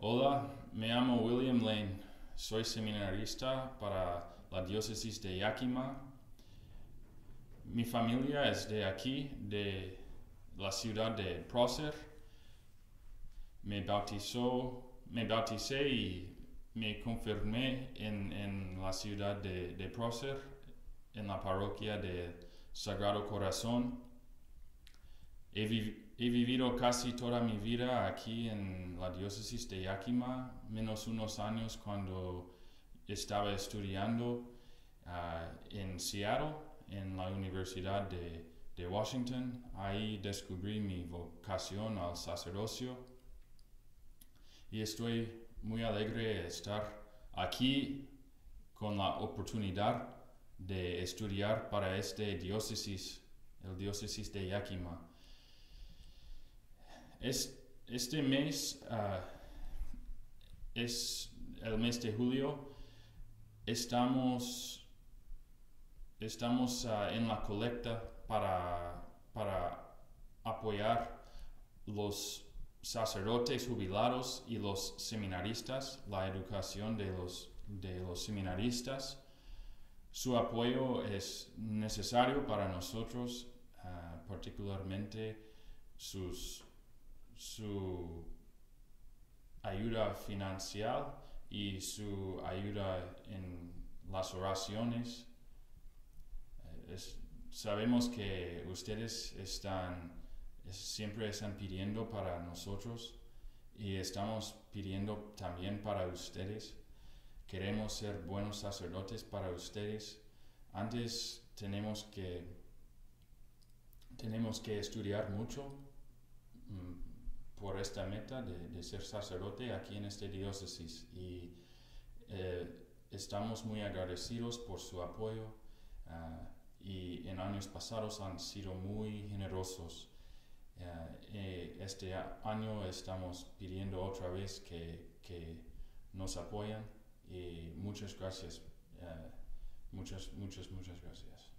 Hola, me llamo William Lane, soy seminarista para la diócesis de Yakima. Mi familia es de aquí, de la ciudad de Prócer. Me bauticé y me confirmé en la ciudad de Prócer, en la parroquia de Sagrado Corazón. He vivido casi toda mi vida aquí en la diócesis de Yakima, menos unos años cuando estaba estudiando en Seattle, en la Universidad de Washington. Ahí descubrí mi vocación al sacerdocio y estoy muy alegre de estar aquí con la oportunidad de estudiar para el diócesis de Yakima. Este mes es el mes de julio. Estamos en la colecta para apoyar los sacerdotes jubilados y los seminaristas, la educación de los seminaristas. Su apoyo es necesario para nosotros, particularmente su ayuda financiera y su ayuda en las oraciones. Sabemos que ustedes siempre están pidiendo para nosotros y estamos pidiendo también para ustedes. Queremos ser buenos sacerdotes para ustedes. Antes tenemos que estudiar mucho por esta meta de ser sacerdote aquí en esta diócesis y estamos muy agradecidos por su apoyo y en años pasados han sido muy generosos. Este año estamos pidiendo otra vez que nos apoyen y muchas gracias. Muchas gracias.